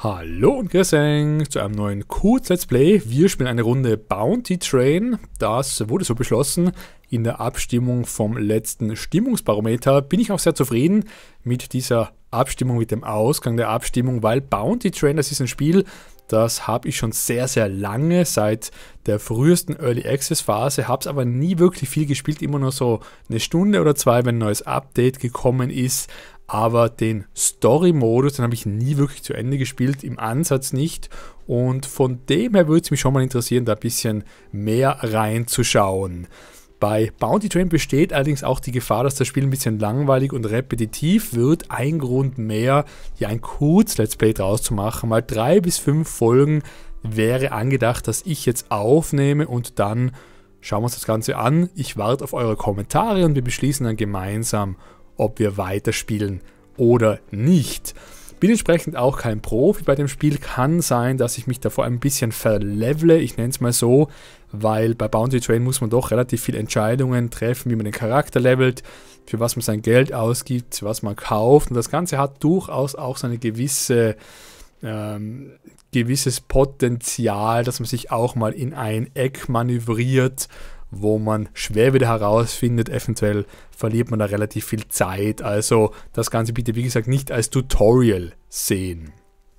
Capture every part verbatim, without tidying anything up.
Hallo und grüß euch zu einem neuen Kurz-Let's Play. Wir spielen eine Runde Bounty Train. Das wurde so beschlossen in der Abstimmung vom letzten Stimmungsbarometer. Bin ich auch sehr zufrieden mit dieser Abstimmung, mit dem Ausgang der Abstimmung, weil Bounty Train, das ist ein Spiel, das habe ich schon sehr, sehr lange, seit der frühesten Early Access Phase, habe es aber nie wirklich viel gespielt, immer nur so eine Stunde oder zwei, wenn ein neues Update gekommen ist. Aber den Story-Modus, den habe ich nie wirklich zu Ende gespielt, im Ansatz nicht. Und von dem her würde es mich schon mal interessieren, da ein bisschen mehr reinzuschauen. Bei Bounty Train besteht allerdings auch die Gefahr, dass das Spiel ein bisschen langweilig und repetitiv wird. Ein Grund mehr, hier ein Kurz-Let's Play draus zu machen. Mal drei bis fünf Folgen wäre angedacht, dass ich jetzt aufnehme und dann schauen wir uns das Ganze an. Ich warte auf eure Kommentare und wir beschließen dann gemeinsam, ob wir weiterspielen oder nicht. Bin entsprechend auch kein Profi bei dem Spiel. Kann sein, dass ich mich davor ein bisschen verlevele, ich nenne es mal so, weil bei Bounty Train muss man doch relativ viele Entscheidungen treffen, wie man den Charakter levelt, für was man sein Geld ausgibt, was man kauft. Und das Ganze hat durchaus auch so eine gewisse, ähm, gewisses Potenzial, dass man sich auch mal in ein Eck manövriert, wo man schwer wieder herausfindet, eventuell verliert man da relativ viel Zeit. Also das Ganze bitte, wie gesagt, nicht als Tutorial sehen.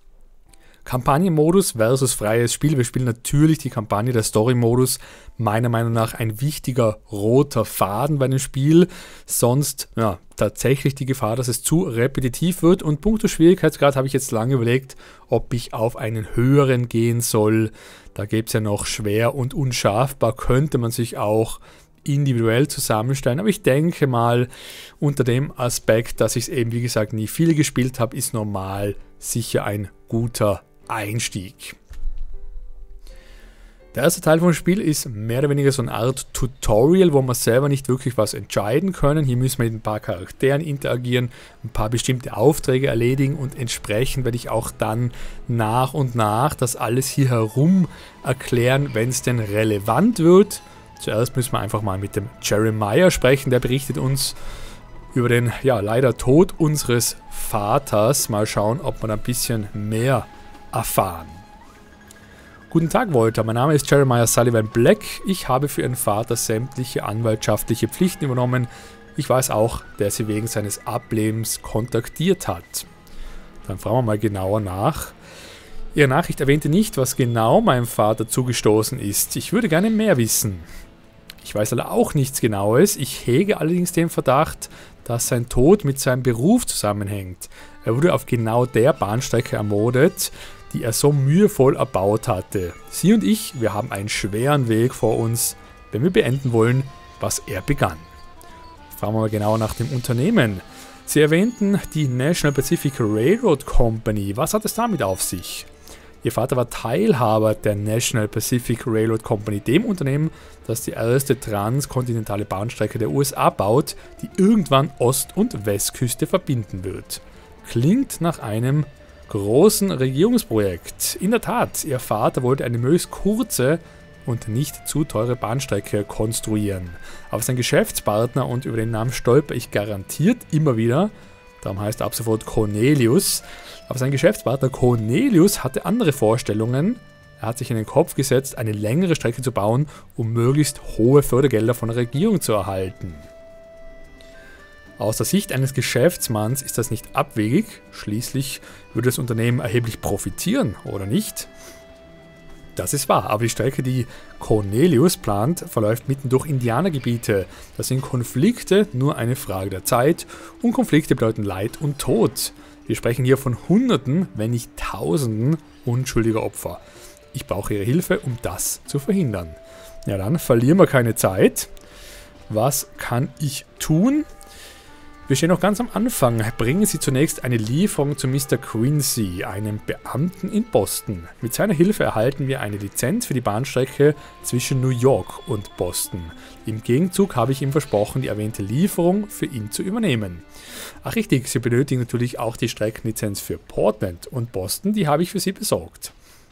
Kampagnenmodus versus freies Spiel. Wir spielen natürlich die Kampagne, der Story-Modus, meiner Meinung nach ein wichtiger roter Faden bei dem Spiel. Sonst ja, tatsächlich die Gefahr, dass es zu repetitiv wird. Und punkto Schwierigkeitsgrad habe ich jetzt lange überlegt, ob ich auf einen höheren gehen soll. Da gibt es ja noch schwer und unschaffbar, könnte man sich auch individuell zusammenstellen. Aber ich denke mal, unter dem Aspekt, dass ich es eben, wie gesagt, nie viel gespielt habe, ist normal sicher ein guter Einstieg. Der erste Teil vom Spiel ist mehr oder weniger so eine Art Tutorial, wo wir selber nicht wirklich was entscheiden können. Hier müssen wir mit ein paar Charakteren interagieren, ein paar bestimmte Aufträge erledigen und entsprechend werde ich auch dann nach und nach das alles hier herum erklären, wenn es denn relevant wird. Zuerst müssen wir einfach mal mit dem Jeremiah sprechen, der berichtet uns über den ja leider Tod unseres Vaters. Mal schauen, ob wir ein bisschen mehr erfahren. Guten Tag, Walter. Mein Name ist Jeremiah Sullivan Black. Ich habe für Ihren Vater sämtliche anwaltschaftliche Pflichten übernommen. Ich weiß auch, der Sie wegen seines Ablebens kontaktiert hat. Dann fragen wir mal genauer nach. Ihre Nachricht erwähnte nicht, was genau meinem Vater zugestoßen ist. Ich würde gerne mehr wissen. Ich weiß leider auch nichts Genaues. Ich hege allerdings den Verdacht, dass sein Tod mit seinem Beruf zusammenhängt. Er wurde auf genau der Bahnstrecke ermordet, die er so mühevoll erbaut hatte. Sie und ich, wir haben einen schweren Weg vor uns, wenn wir beenden wollen, was er begann. Fragen wir mal genauer nach dem Unternehmen. Sie erwähnten die National Pacific Railroad Company. Was hat es damit auf sich? Ihr Vater war Teilhaber der National Pacific Railroad Company, dem Unternehmen, das die erste transkontinentale Bahnstrecke der U S A baut, die irgendwann Ost- und Westküste verbinden wird. Klingt nach einem großen Regierungsprojekt. In der Tat, Ihr Vater wollte eine möglichst kurze und nicht zu teure Bahnstrecke konstruieren. Aber sein Geschäftspartner, und über den Namen stolper ich garantiert immer wieder, darum heißt er ab sofort Cornelius, aber sein Geschäftspartner Cornelius hatte andere Vorstellungen. Er hat sich in den Kopf gesetzt, eine längere Strecke zu bauen, um möglichst hohe Fördergelder von der Regierung zu erhalten. Aus der Sicht eines Geschäftsmanns ist das nicht abwegig, schließlich würde das Unternehmen erheblich profitieren, oder nicht? Das ist wahr, aber die Strecke, die Cornelius plant, verläuft mitten durch Indianergebiete. Da sind Konflikte nur eine Frage der Zeit und Konflikte bedeuten Leid und Tod. Wir sprechen hier von Hunderten, wenn nicht Tausenden unschuldiger Opfer. Ich brauche Ihre Hilfe, um das zu verhindern. Ja, dann verlieren wir keine Zeit. Was kann ich tun? Wir stehen noch ganz am Anfang. Bringen Sie zunächst eine Lieferung zu Mister Quincy, einem Beamten in Boston. Mit seiner Hilfe erhalten wir eine Lizenz für die Bahnstrecke zwischen New York und Boston. Im Gegenzug habe ich ihm versprochen, die erwähnte Lieferung für ihn zu übernehmen. Ach richtig, Sie benötigen natürlich auch die Streckenlizenz für Portland und Boston, die habe ich für Sie besorgt.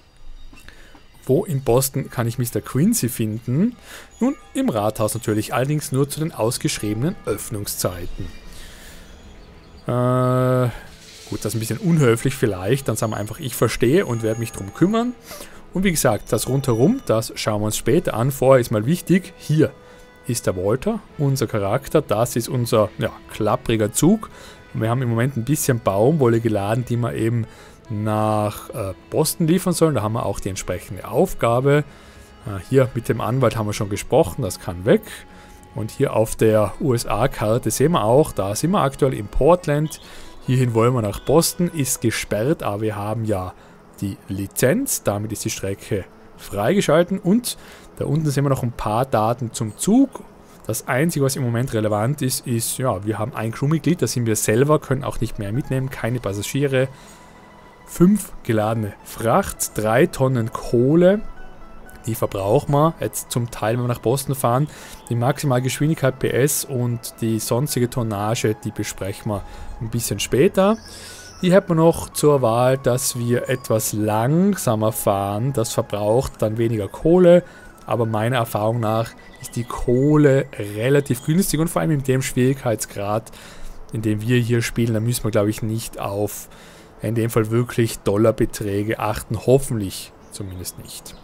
Wo in Boston kann ich Mister Quincy finden? Nun, im Rathaus natürlich, allerdings nur zu den ausgeschriebenen Öffnungszeiten. Äh, Gut, das ist ein bisschen unhöflich vielleicht, dann sagen wir einfach, ich verstehe und werde mich darum kümmern. Und wie gesagt, das rundherum, das schauen wir uns später an. Vorher ist mal wichtig, hier ist der Walter, unser Charakter, das ist unser ja, klappriger Zug. Und wir haben im Moment ein bisschen Baumwolle geladen, die wir eben nach äh, Boston liefern sollen. Da haben wir auch die entsprechende Aufgabe. Äh, hier mit dem Anwalt haben wir schon gesprochen, das kann weg. Und hier auf der U S A-Karte sehen wir auch, da sind wir aktuell in Portland. Hierhin wollen wir nach Boston, ist gesperrt, aber wir haben ja die Lizenz. Damit ist die Strecke freigeschalten und da unten sehen wir noch ein paar Daten zum Zug. Das Einzige, was im Moment relevant ist, ist, ja, wir haben ein Crewmitglied, das sind wir selber, können auch nicht mehr mitnehmen, keine Passagiere. Fünf geladene Fracht, drei Tonnen Kohle, die verbrauchen wir jetzt zum Teil, wenn wir nach Boston fahren. Die Maximalgeschwindigkeit P S und die sonstige Tonnage, die besprechen wir ein bisschen später. Hier hat man noch zur Wahl, dass wir etwas langsamer fahren. Das verbraucht dann weniger Kohle, aber meiner Erfahrung nach ist die Kohle relativ günstig und vor allem in dem Schwierigkeitsgrad, in dem wir hier spielen, da müssen wir, glaube ich, nicht auf in dem Fall wirklich Dollarbeträge achten. Hoffentlich zumindest nicht.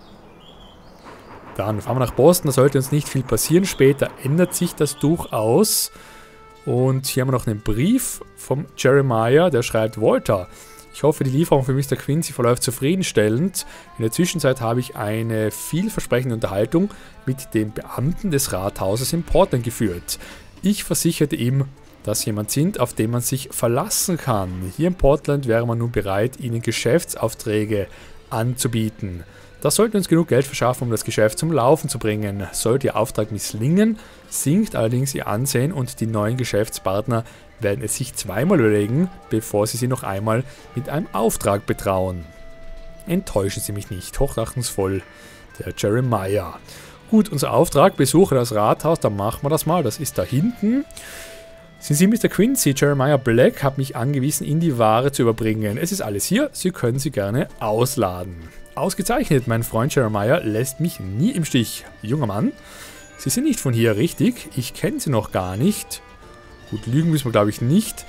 Dann fahren wir nach Boston, da sollte uns nicht viel passieren. Später ändert sich das durchaus. Und hier haben wir noch einen Brief vom Jeremiah, der schreibt: Walter, ich hoffe, die Lieferung für Mister Quincy verläuft zufriedenstellend. In der Zwischenzeit habe ich eine vielversprechende Unterhaltung mit dem Beamten des Rathauses in Portland geführt. Ich versicherte ihm, dass jemand sind, auf den man sich verlassen kann. Hier in Portland wäre man nun bereit, ihnen Geschäftsaufträge anzubieten. Das sollte uns genug Geld verschaffen, um das Geschäft zum Laufen zu bringen. Sollte Ihr Auftrag misslingen, sinkt allerdings Ihr Ansehen und die neuen Geschäftspartner werden es sich zweimal überlegen, bevor sie sie noch einmal mit einem Auftrag betrauen. Enttäuschen Sie mich nicht, hochachtungsvoll, der Jeremiah. Gut, unser Auftrag, besuche das Rathaus, dann machen wir das mal, das ist da hinten. Sind Sie Mister Quincy? Jeremiah Black hat mich angewiesen, Ihnen die Ware zu überbringen. Es ist alles hier, Sie können sie gerne ausladen. Ausgezeichnet, mein Freund Jeremiah lässt mich nie im Stich. Junger Mann, Sie sind nicht von hier, richtig? Ich kenne Sie noch gar nicht. Gut, lügen müssen wir, glaube ich, nicht.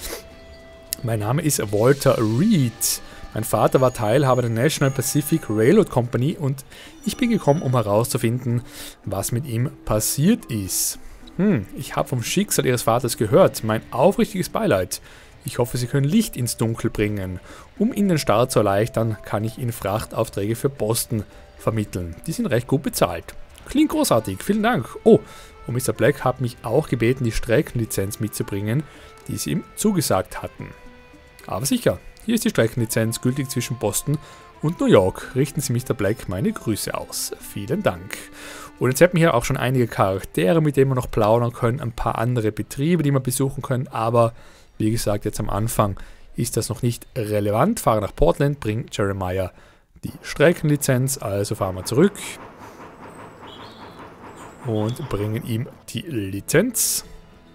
Mein Name ist Walter Reed. Mein Vater war Teilhaber der National Pacific Railroad Company und ich bin gekommen, um herauszufinden, was mit ihm passiert ist. Hm, ich habe vom Schicksal Ihres Vaters gehört. Mein aufrichtiges Beileid. Ich hoffe, Sie können Licht ins Dunkel bringen. Um Ihnen den Start zu erleichtern, kann ich Ihnen Frachtaufträge für Boston vermitteln. Die sind recht gut bezahlt. Klingt großartig, vielen Dank. Oh, und Mister Black hat mich auch gebeten, die Streckenlizenz mitzubringen, die Sie ihm zugesagt hatten. Aber sicher, hier ist die Streckenlizenz gültig zwischen Boston und New York. Richten Sie Mister Black meine Grüße aus. Vielen Dank. Und jetzt hätten wir hier auch schon einige Charaktere, mit denen wir noch plaudern können, ein paar andere Betriebe, die wir besuchen können, aber wie gesagt, jetzt am Anfang ist das noch nicht relevant. Fahre nach Portland, bringt Jeremiah die Streckenlizenz, also fahren wir zurück und bringen ihm die Lizenz.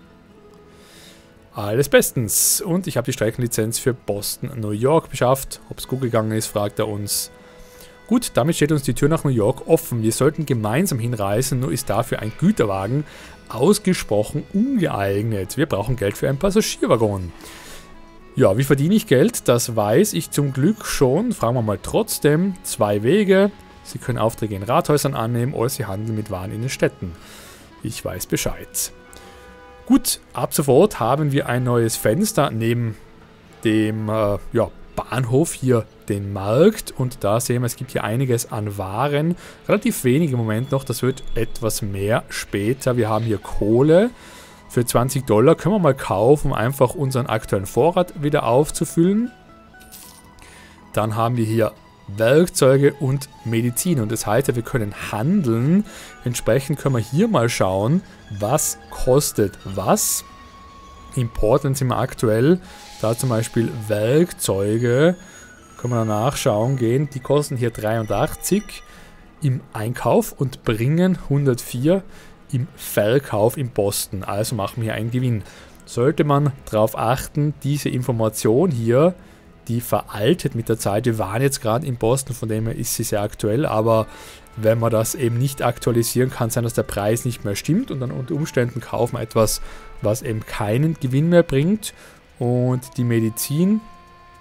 Alles bestens. Und ich habe die Streckenlizenz für Boston, New York beschafft. Ob es gut gegangen ist, fragt er uns. Gut, damit steht uns die Tür nach New York offen. Wir sollten gemeinsam hinreisen, nur ist dafür ein Güterwagen ausgesprochen ungeeignet. Wir brauchen Geld für einen Passagierwaggon. Ja, wie verdiene ich Geld? Das weiß ich zum Glück schon. Fragen wir mal trotzdem. Zwei Wege. Sie können Aufträge in Rathäusern annehmen oder Sie handeln mit Waren in den Städten. Ich weiß Bescheid. Gut, ab sofort haben wir ein neues Fenster neben dem äh, ja, Bahnhof hier, den Markt. Und da sehen wir, es gibt hier einiges an Waren. Relativ wenig im Moment noch, das wird etwas mehr später. Wir haben hier Kohle. Für zwanzig Dollar können wir mal kaufen, um einfach unseren aktuellen Vorrat wieder aufzufüllen. Dann haben wir hier Werkzeuge und Medizin. Und das heißt ja, wir können handeln. Entsprechend können wir hier mal schauen, was kostet was. In Portland sind wir aktuell, da zum Beispiel Werkzeuge, können wir nachschauen gehen, die kosten hier dreiundachtzig im Einkauf und bringen hundertvier im Verkauf in Boston. Also machen wir hier einen Gewinn. Sollte man darauf achten, diese Information hier, die veraltet mit der Zeit. Wir waren jetzt gerade in Boston, von dem her ist sie sehr aktuell, aber wenn man das eben nicht aktualisieren kann, sein, dass der Preis nicht mehr stimmt und dann unter Umständen kaufen wir etwas, was eben keinen Gewinn mehr bringt. Und die Medizin,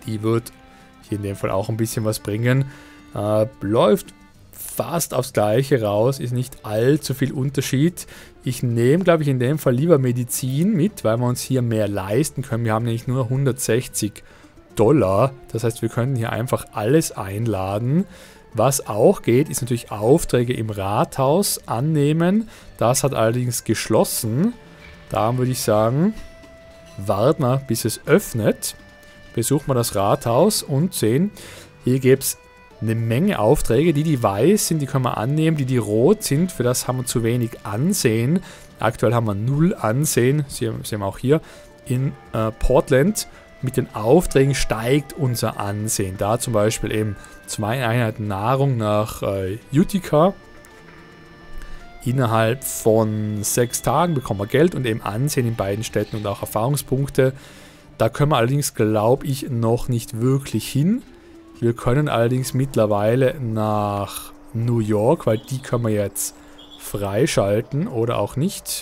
die wird hier in dem Fall auch ein bisschen was bringen. Äh, läuft fast aufs Gleiche raus, ist nicht allzu viel Unterschied. Ich nehme, glaube ich, in dem Fall lieber Medizin mit, weil wir uns hier mehr leisten können. Wir haben nämlich nur hundertsechzig Dollar. Das heißt, wir können hier einfach alles einladen. Was auch geht, ist natürlich Aufträge im Rathaus annehmen. Das hat allerdings geschlossen. Darum würde ich sagen, warten wir, bis es öffnet. Besuchen wir das Rathaus und sehen, hier gibt es eine Menge Aufträge. Die, die weiß sind, die können wir annehmen. Die, die rot sind, für das haben wir zu wenig Ansehen. Aktuell haben wir null Ansehen. Sie sehen wir auch hier in äh, Portland. Mit den Aufträgen steigt unser Ansehen. Da zum Beispiel eben zwei Einheiten Nahrung nach äh, Utica. Innerhalb von sechs Tagen bekommen wir Geld und eben Ansehen in beiden Städten und auch Erfahrungspunkte. Da können wir allerdings, glaube ich, noch nicht wirklich hin. Wir können allerdings mittlerweile nach New York, weil die können wir jetzt freischalten oder auch nicht.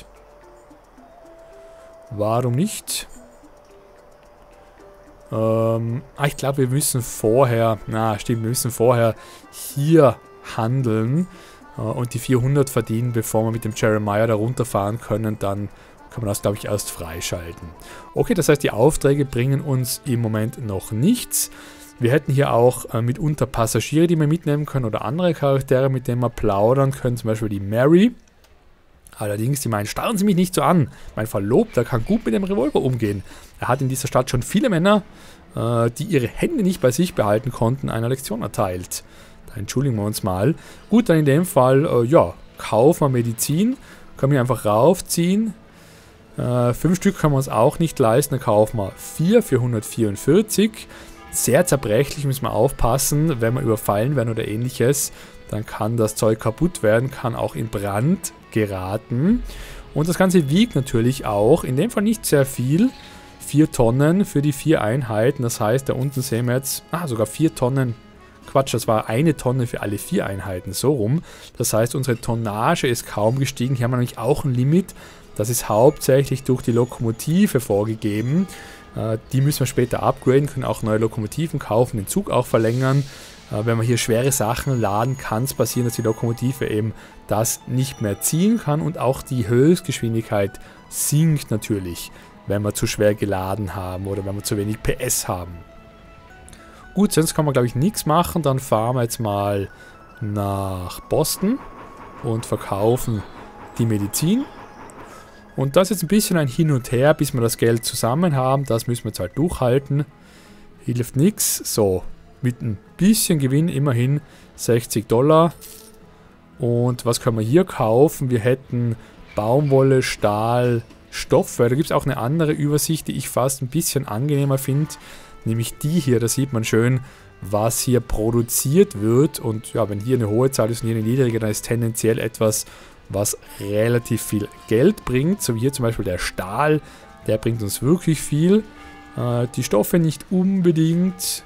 Warum nicht? Ähm, ah, ich glaube, wir müssen vorher, na stimmt, wir müssen vorher hier handeln äh, und die vierhundert verdienen, bevor wir mit dem Jeremiah da runterfahren können. Dann kann man das, glaube ich, erst freischalten. Okay, das heißt, die Aufträge bringen uns im Moment noch nichts. Wir hätten hier auch äh, mitunter Passagiere, die wir mitnehmen können oder andere Charaktere, mit denen wir plaudern können, zum Beispiel die Mary. Allerdings, die meinen, starren Sie mich nicht so an. Mein Verlobter kann gut mit dem Revolver umgehen. Er hat in dieser Stadt schon viele Männer, äh, die ihre Hände nicht bei sich behalten konnten, eine Lektion erteilt. Da entschuldigen wir uns mal. Gut, dann in dem Fall, äh, ja, kaufen wir Medizin. Können wir einfach raufziehen. Äh, fünf Stück können wir uns auch nicht leisten. Dann kaufen wir vier für hundertvierundvierzig. Sehr zerbrechlich, müssen wir aufpassen, wenn wir überfallen werden oder ähnliches. Dann kann das Zeug kaputt werden, kann auch in Brand geraten. Und das Ganze wiegt natürlich auch, in dem Fall nicht sehr viel, vier Tonnen für die vier Einheiten. Das heißt, da unten sehen wir jetzt, ah, sogar vier Tonnen, Quatsch, das war eine Tonne für alle vier Einheiten, so rum. Das heißt, unsere Tonnage ist kaum gestiegen. Hier haben wir nämlich auch ein Limit. Das ist hauptsächlich durch die Lokomotive vorgegeben. Äh, die müssen wir später upgraden, können auch neue Lokomotiven kaufen, den Zug auch verlängern. Wenn wir hier schwere Sachen laden, kann es passieren, dass die Lokomotive eben das nicht mehr ziehen kann und auch die Höchstgeschwindigkeit sinkt natürlich, wenn wir zu schwer geladen haben oder wenn wir zu wenig P S haben. Gut, sonst kann man, glaube ich, nichts machen. Dann fahren wir jetzt mal nach Boston und verkaufen die Medizin. Und das ist jetzt ein bisschen ein Hin und Her, bis wir das Geld zusammen haben. Das müssen wir jetzt halt durchhalten. Hilft nichts. So. Mit ein bisschen Gewinn immerhin sechzig Dollar. Und was können wir hier kaufen? Wir hätten Baumwolle, Stahl, Stoff. Da gibt es auch eine andere Übersicht, die ich fast ein bisschen angenehmer finde. Nämlich die hier, da sieht man schön, was hier produziert wird. Und ja, wenn hier eine hohe Zahl ist und hier eine niedrige, dann ist tendenziell etwas, was relativ viel Geld bringt. So wie hier zum Beispiel der Stahl, der bringt uns wirklich viel. Äh, die Stoffe nicht unbedingt.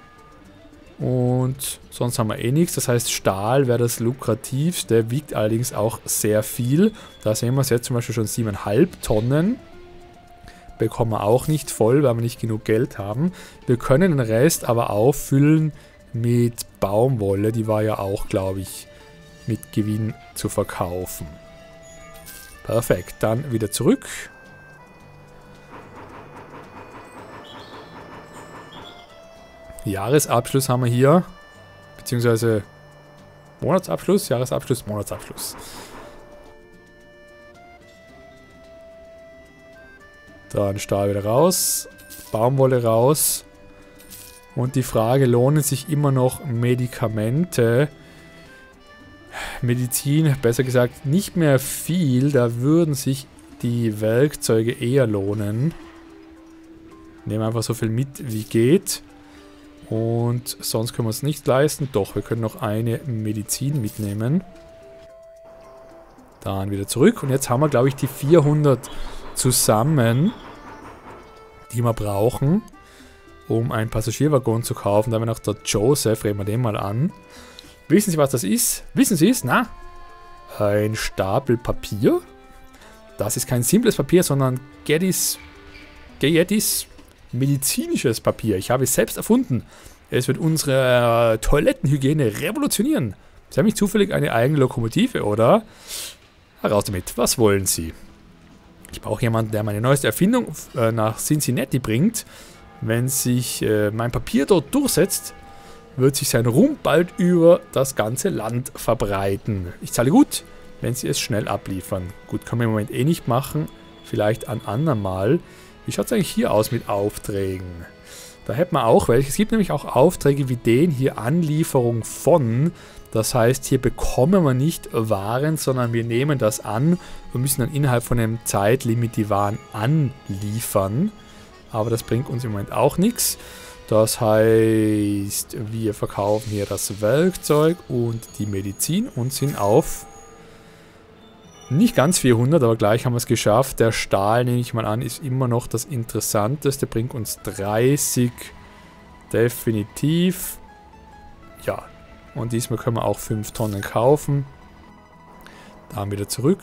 Und sonst haben wir eh nichts. Das heißt, Stahl wäre das lukrativste, wiegt allerdings auch sehr viel. Da sehen wir es jetzt zum Beispiel schon sieben Komma fünf Tonnen. Bekommen wir auch nicht voll, weil wir nicht genug Geld haben. Wir können den Rest aber auffüllen mit Baumwolle. Die war ja auch, glaube ich, mit Gewinn zu verkaufen. Perfekt, dann wieder zurück. Jahresabschluss haben wir hier, beziehungsweise Monatsabschluss, Jahresabschluss, Monatsabschluss. Dann Stahl wieder raus, Baumwolle raus. Und die Frage, lohnen sich immer noch Medikamente? Medizin, besser gesagt, nicht mehr viel, da würden sich die Werkzeuge eher lohnen. Nehmen einfach so viel mit, wie geht. Und sonst können wir es nicht leisten. Doch, wir können noch eine Medizin mitnehmen. Dann wieder zurück. Und jetzt haben wir, glaube ich, die vierhundert zusammen, die wir brauchen, um einen Passagierwaggon zu kaufen. Da haben wir noch der Joseph, reden wir den mal an. Wissen Sie, was das ist? Wissen Sie es? Na? Ein Stapel Papier. Das ist kein simples Papier, sondern Geddes, Geddes medizinisches Papier. Ich habe es selbst erfunden. Es wird unsere Toilettenhygiene revolutionieren. Sie haben nicht zufällig eine eigene Lokomotive, oder? Heraus damit. Was wollen Sie? Ich brauche jemanden, der meine neueste Erfindung äh, nach Cincinnati bringt. Wenn sich äh, mein Papier dort durchsetzt, wird sich sein Ruhm bald über das ganze Land verbreiten. Ich zahle gut, wenn Sie es schnell abliefern. Gut, können wir im Moment eh nicht machen. Vielleicht ein andermal. Wie schaut es eigentlich hier aus mit Aufträgen? Da hätten wir auch welche. Es gibt nämlich auch Aufträge wie den hier, Anlieferung von. Das heißt, hier bekommen wir nicht Waren, sondern wir nehmen das an und müssen dann innerhalb von einem Zeitlimit die Waren anliefern. Aber das bringt uns im Moment auch nichts. Das heißt, wir verkaufen hier das Werkzeug und die Medizin und sind auf nicht ganz vierhundert, aber gleich haben wir es geschafft. Der Stahl, nehme ich mal an, ist immer noch das Interessanteste. Bringt uns dreißig. Definitiv. Ja. Und diesmal können wir auch fünf Tonnen kaufen. Dann wieder zurück.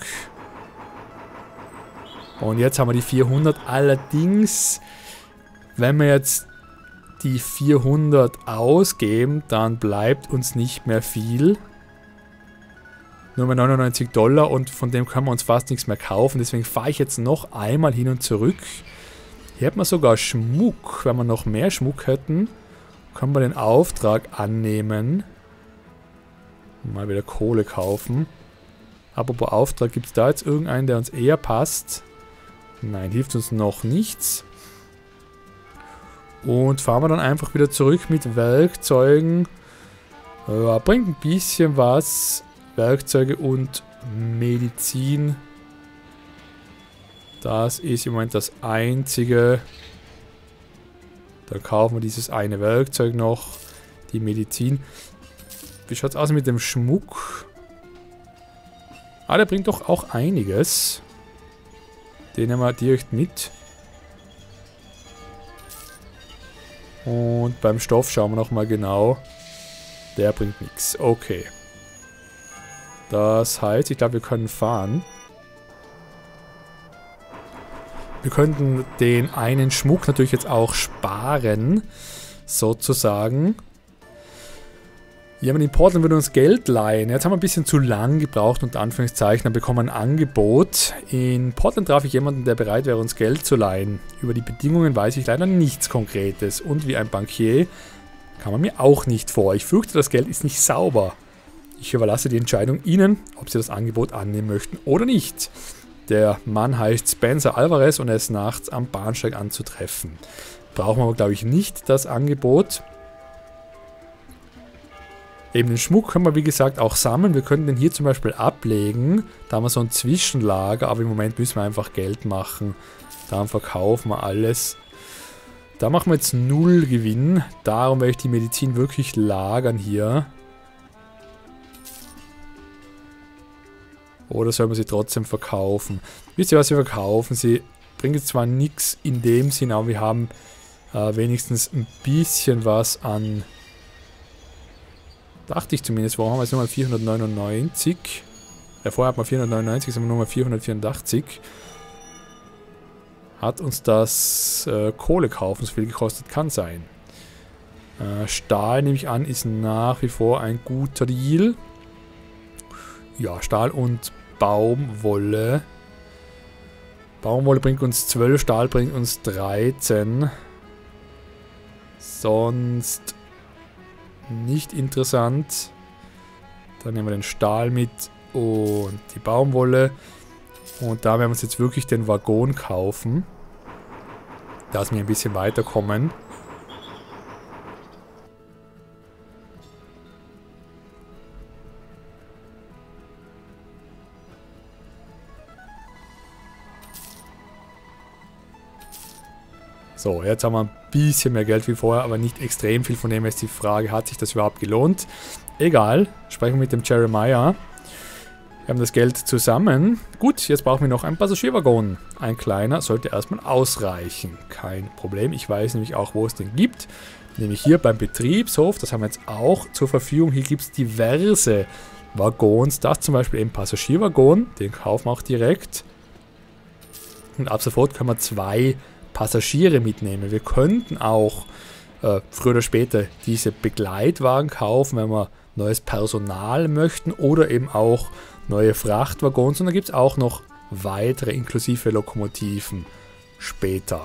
Und jetzt haben wir die vierhundert. Allerdings, wenn wir jetzt die vierhundert ausgeben, dann bleibt uns nicht mehr viel. Nur mehr neunundneunzig Dollar und von dem können wir uns fast nichts mehr kaufen. Deswegen fahre ich jetzt noch einmal hin und zurück. Hier hätten wir sogar Schmuck. Wenn wir noch mehr Schmuck hätten, können wir den Auftrag annehmen. Mal wieder Kohle kaufen. Apropos Auftrag, gibt es da jetzt irgendeinen, der uns eher passt? Nein, hilft uns noch nichts. Und fahren wir dann einfach wieder zurück mit Werkzeugen. Ja, bringt ein bisschen was. Werkzeuge und Medizin. Das ist im Moment das Einzige. Dann kaufen wir dieses eine Werkzeug noch. Die Medizin. Wie schaut es aus mit dem Schmuck? Ah, der bringt doch auch einiges. Den nehmen wir direkt mit. Und beim Stoff schauen wir nochmal genau. Der bringt nichts. Okay. Das heißt, ich glaube, wir können fahren. Wir könnten den einen Schmuck natürlich jetzt auch sparen. Sozusagen. Jemand in Portland würde uns Geld leihen. Jetzt haben wir ein bisschen zu lang gebraucht, unter Anführungszeichen, dann bekommen wir ein Angebot. In Portland traf ich jemanden, der bereit wäre, uns Geld zu leihen. Über die Bedingungen weiß ich leider nichts Konkretes. Und wie ein Bankier kam er mir auch nicht vor. Ich fürchte, das Geld ist nicht sauber. Ich überlasse die Entscheidung Ihnen, ob Sie das Angebot annehmen möchten oder nicht. Der Mann heißt Spencer Alvarez und er ist nachts am Bahnsteig anzutreffen. Brauchen wir aber, glaube ich, nicht das Angebot. Eben den Schmuck können wir, wie gesagt, auch sammeln. Wir können den hier zum Beispiel ablegen. Da haben wir so ein Zwischenlager, aber im Moment müssen wir einfach Geld machen. Dann verkaufen wir alles. Da machen wir jetzt null Gewinn. Darum werde ich die Medizin wirklich lagern hier. Oder soll man sie trotzdem verkaufen? Wisst ihr, was wir verkaufen? Sie bringt jetzt zwar nichts in dem Sinn, aber wir haben äh, wenigstens ein bisschen was an... Dachte ich zumindest, warum haben wir jetzt nochmal vierhundertneunundneunzig? Ja, vorher hatten wir vierhundertneunundneunzig, jetzt haben wir nochmal vierhundertvierundachtzig. Hat uns das äh, Kohle kaufen so viel gekostet? Kann sein. Äh, Stahl, nehme ich an, ist nach wie vor ein guter Deal. Ja, Stahl und Baumwolle. Baumwolle bringt uns zwölf, Stahl bringt uns dreizehn. Sonst nicht interessant. Dann nehmen wir den Stahl mit und die Baumwolle. Und da werden wir uns jetzt wirklich den Waggon kaufen. Dass wir ein bisschen weiterkommen. So, jetzt haben wir ein bisschen mehr Geld wie vorher, aber nicht extrem viel. Von dem her ist die Frage, hat sich das überhaupt gelohnt? Egal, sprechen wir mit dem Jeremiah. Wir haben das Geld zusammen. Gut, jetzt brauchen wir noch einen Passagierwaggon. Ein kleiner sollte erstmal ausreichen. Kein Problem, ich weiß nämlich auch, wo es den gibt. Nämlich hier beim Betriebshof, das haben wir jetzt auch zur Verfügung. Hier gibt es diverse Waggons. Das zum Beispiel ein Passagierwaggon, den kaufen wir auch direkt. Und ab sofort können wir zwei Passagiere mitnehmen. Wir könnten auch äh, früher oder später diese Begleitwagen kaufen, wenn wir neues Personal möchten oder eben auch neue Frachtwaggons. Und da gibt es auch noch weitere inklusive Lokomotiven später.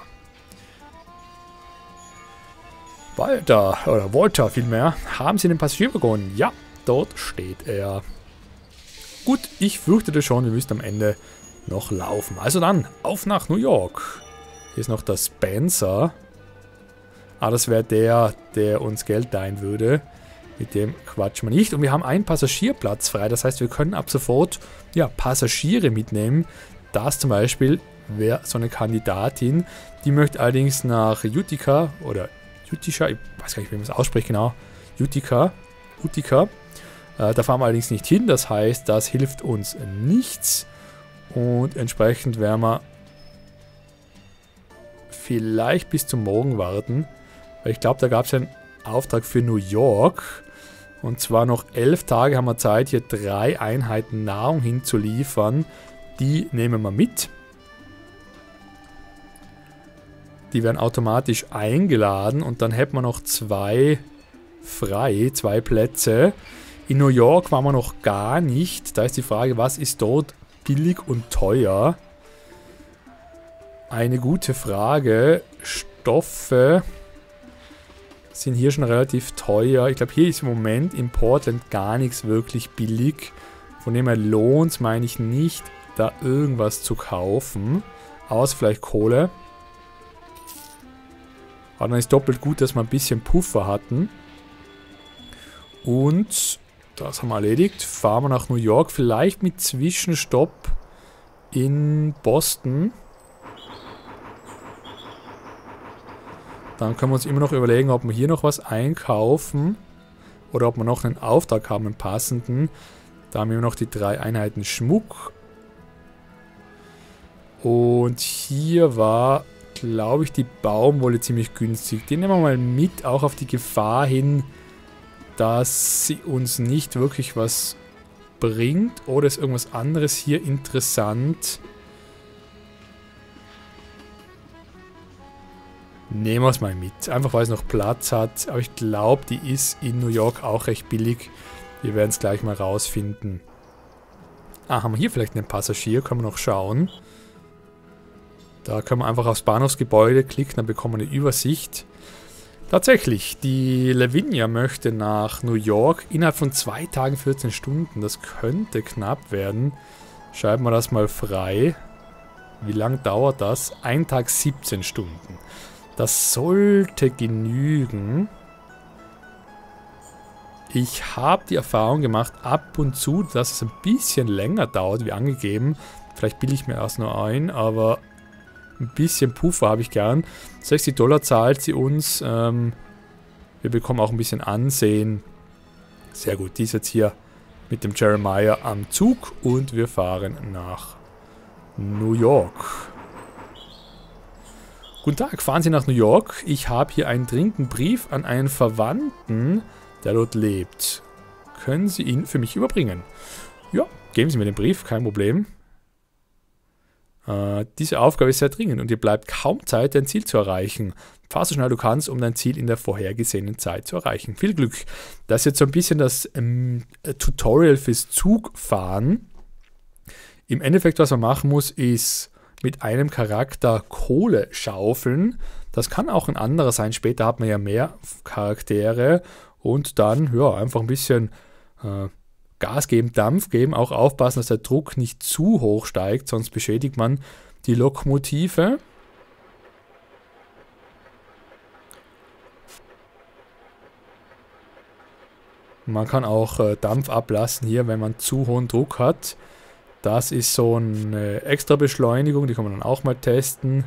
Walter, oder Walter vielmehr, haben Sie den Passagierwaggon? Ja, dort steht er. Gut, ich fürchtete schon, wir müssten am Ende noch laufen. Also dann, auf nach New York. Hier ist noch der Spencer. Ah, das wäre der, der uns Geld leihen würde. Mit dem quatschen wir nicht. Und wir haben einen Passagierplatz frei. Das heißt, wir können ab sofort ja, Passagiere mitnehmen. Das zum Beispiel wäre so eine Kandidatin. Die möchte allerdings nach Utica oder Utica, ich weiß gar nicht, wie man es ausspricht genau. Utica. Utica. Äh, da fahren wir allerdings nicht hin. Das heißt, das hilft uns nichts. Und entsprechend werden wir vielleicht bis zum Morgen warten. Weil ich glaube, da gab es einen Auftrag für New York. Und zwar noch elf Tage haben wir Zeit, hier drei Einheiten Nahrung hinzuliefern. Die nehmen wir mit. Die werden automatisch eingeladen und dann hätten wir noch zwei frei, zwei Plätze. In New York waren wir noch gar nicht. Da ist die Frage, was ist dort billig und teuer? Eine gute Frage. Stoffe sind hier schon relativ teuer. Ich glaube, hier ist im Moment in Portland gar nichts wirklich billig. Von dem her lohnt es, meine ich, nicht, da irgendwas zu kaufen. Außer vielleicht Kohle. Aber dann ist doppelt gut, dass wir ein bisschen Puffer hatten. Und das haben wir erledigt. Fahren wir nach New York. Vielleicht mit Zwischenstopp in Boston. Dann können wir uns immer noch überlegen, ob wir hier noch was einkaufen. Oder ob wir noch einen Auftrag haben, einen passenden. Da haben wir noch die drei Einheiten Schmuck. Und hier war, glaube ich, die Baumwolle ziemlich günstig. Die nehmen wir mal mit, auch auf die Gefahr hin, dass sie uns nicht wirklich was bringt. Oder ist irgendwas anderes hier interessant? Nehmen wir es mal mit. Einfach weil es noch Platz hat. Aber ich glaube, die ist in New York auch recht billig. Wir werden es gleich mal rausfinden. Ah, haben wir hier vielleicht einen Passagier? Können wir noch schauen. Da können wir einfach aufs Bahnhofsgebäude klicken, dann bekommen wir eine Übersicht. Tatsächlich, die Lavinia möchte nach New York innerhalb von zwei Tagen vierzehn Stunden. Das könnte knapp werden. Schreiben wir das mal frei. Wie lang dauert das? Ein Tag siebzehn Stunden. Das sollte genügen. Ich habe die Erfahrung gemacht, ab und zu, dass es ein bisschen länger dauert, wie angegeben. Vielleicht bilde ich mir erst nur ein, aber ein bisschen Puffer habe ich gern. sechzig Dollar zahlt sie uns. Ähm, wir bekommen auch ein bisschen Ansehen. Sehr gut, die ist jetzt hier mit dem Jeremiah am Zug und wir fahren nach New York. Guten Tag, fahren Sie nach New York. Ich habe hier einen dringenden Brief an einen Verwandten, der dort lebt. Können Sie ihn für mich überbringen? Ja, geben Sie mir den Brief, kein Problem. Äh, diese Aufgabe ist sehr dringend und dir bleibt kaum Zeit, dein Ziel zu erreichen. Fahr so schnell du kannst, um dein Ziel in der vorhergesehenen Zeit zu erreichen. Viel Glück. Das ist jetzt so ein bisschen das ähm, Tutorial fürs Zugfahren. Im Endeffekt, was man machen muss, ist mit einem Charakter Kohle schaufeln. Das kann auch ein anderer sein. Später hat man ja mehr Charaktere. Und dann, ja, einfach ein bisschen äh, Gas geben, Dampf geben. Auch aufpassen, dass der Druck nicht zu hoch steigt, sonst beschädigt man die Lokomotive. Man kann auch äh, Dampf ablassen hier, wenn man zu hohen Druck hat. Das ist so eine extra Beschleunigung, die kann man dann auch mal testen.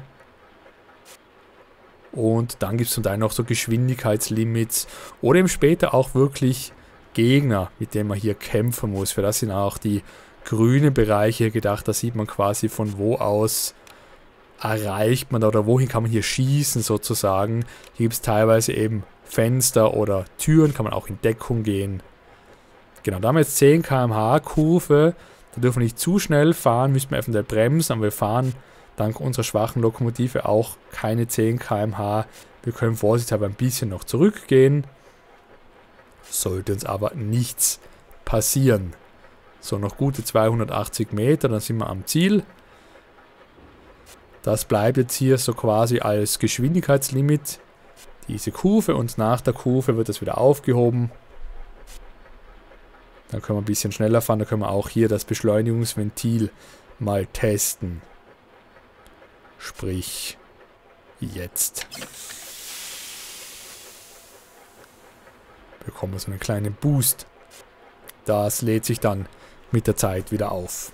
Und dann gibt es zum Teil noch so Geschwindigkeitslimits oder eben später auch wirklich Gegner, mit denen man hier kämpfen muss. Für das sind auch die grünen Bereiche gedacht. Da sieht man quasi, von wo aus erreicht man da oder wohin kann man hier schießen sozusagen. Hier gibt es teilweise eben Fenster oder Türen, kann man auch in Deckung gehen. Genau, da haben wir jetzt zehn Kilometer pro Stunde Kurve. Da dürfen wir nicht zu schnell fahren, müssen wir eventuell bremsen, aber wir fahren dank unserer schwachen Lokomotive auch keine zehn Kilometer pro Stunde. Wir können vorsichtshalber ein bisschen noch zurückgehen. Sollte uns aber nichts passieren. So, noch gute zweihundertachtzig Meter, dann sind wir am Ziel. Das bleibt jetzt hier so quasi als Geschwindigkeitslimit. Diese Kurve, und nach der Kurve wird das wieder aufgehoben. Dann können wir ein bisschen schneller fahren, dann können wir auch hier das Beschleunigungsventil mal testen. Sprich, jetzt. Bekommen wir so einen kleinen Boost. Das lädt sich dann mit der Zeit wieder auf.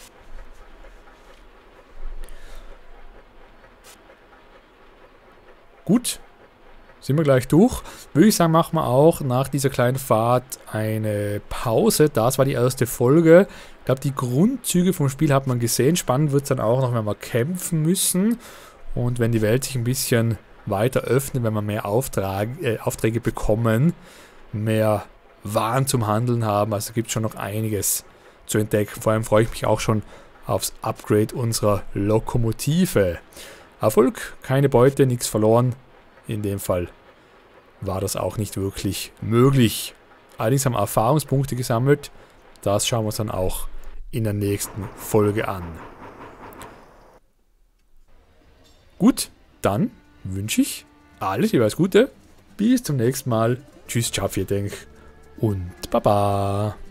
Gut, sind wir gleich durch. Würde ich sagen, machen wir auch nach dieser kleinen Fahrt eine Pause. Das war die erste Folge. Ich glaube, die Grundzüge vom Spiel hat man gesehen. Spannend wird es dann auch noch, wenn wir kämpfen müssen. Und wenn die Welt sich ein bisschen weiter öffnet, wenn wir mehr Auftrag, äh, Aufträge bekommen, mehr Waren zum Handeln haben. Also gibt es schon noch einiges zu entdecken. Vor allem freue ich mich auch schon aufs Upgrade unserer Lokomotive. Erfolg, keine Beute, nichts verloren. In dem Fall war das auch nicht wirklich möglich. Allerdings haben wir Erfahrungspunkte gesammelt. Das schauen wir uns dann auch in der nächsten Folge an. Gut, dann wünsche ich alles jeweils Gute. Bis zum nächsten Mal. Tschüss, ciao, vielen Dank und Baba.